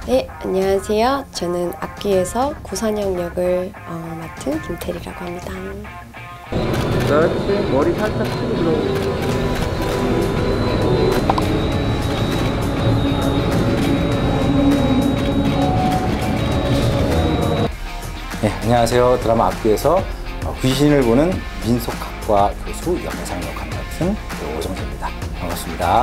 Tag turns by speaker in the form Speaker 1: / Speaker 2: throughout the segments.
Speaker 1: 네, 안녕하세요. 저는 악귀에서 구선영 역을 맡은 김태리라고 합니다.
Speaker 2: 그렇지. 머리 살짝 숙이고 들어오고. 네, 안녕하세요. 드라마 악귀에서 귀신을 보는 민속학과 교수 영상역 맡은 오정재입니다. 반갑습니다.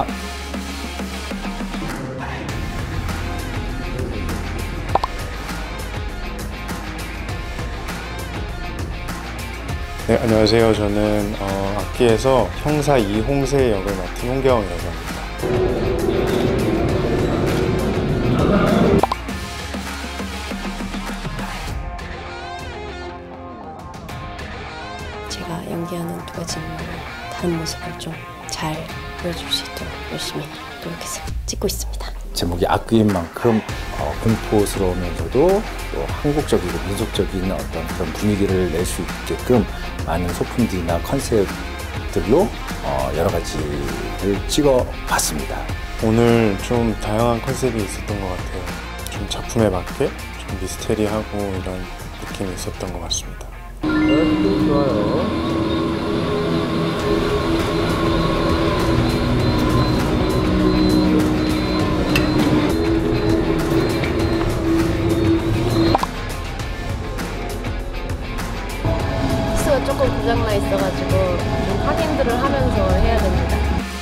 Speaker 3: 네, 안녕하세요. 저는 악귀에서 형사 이홍세 역을 맡은 홍경이라고 합니다.
Speaker 1: 제가 연기하는 두 가지 다른 모습을 좀 잘 보여줄 수 있도록 열심히 노력해서 찍고 있습니다.
Speaker 2: 제목이 악귀인 만큼 공포스러우면서도 또 한국적이고 민속적인 어떤 그런 분위기를 낼 수 있게끔 많은 소품들이나 컨셉들로 여러 가지를 찍어봤습니다. 오늘
Speaker 3: 좀 다양한 컨셉이 있었던 것 같아요. 좀 작품에 맞게 좀 미스테리하고 이런 느낌이 있었던 것 같습니다.
Speaker 2: 좋아요.
Speaker 1: 키스가 조금 고장나 있어가지고 좀 확인들을 하면서 해야 됩니다.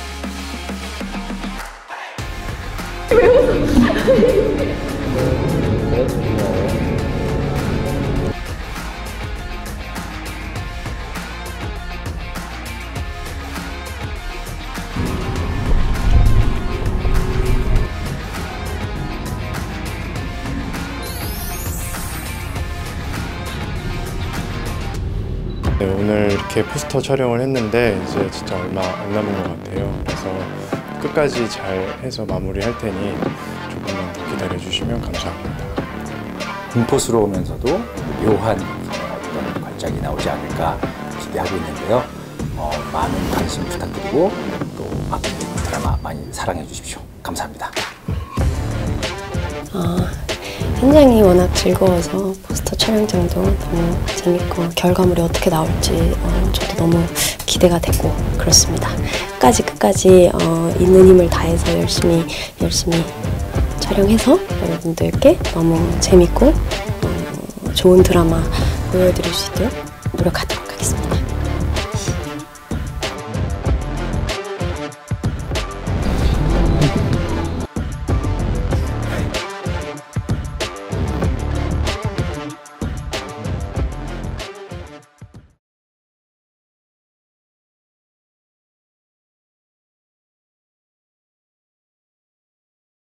Speaker 3: 네, 오늘 이렇게 포스터 촬영을 했는데 이제 진짜 얼마 안 남은 것 같아요. 그래서 끝까지 잘 해서 마무리할 테니 조금만 더 기다려주시면 감사합니다.
Speaker 2: 공포스러우면서도 묘한 어떤 걸작이 나오지 않을까 기대하고 있는데요. 많은 관심 부탁드리고 또 악귀 드라마 많이 사랑해 주십시오. 감사합니다.
Speaker 1: 현장이 워낙 즐거워서 포스터 촬영장도 너무 재밌고 결과물이 어떻게 나올지 저도 너무 기대가 되고 그렇습니다. 끝까지 있는 힘을 다해서 열심히 촬영해서 여러분들께 너무 재밌고 좋은 드라마 보여드릴 수 있도록 노력하도록 하겠습니다.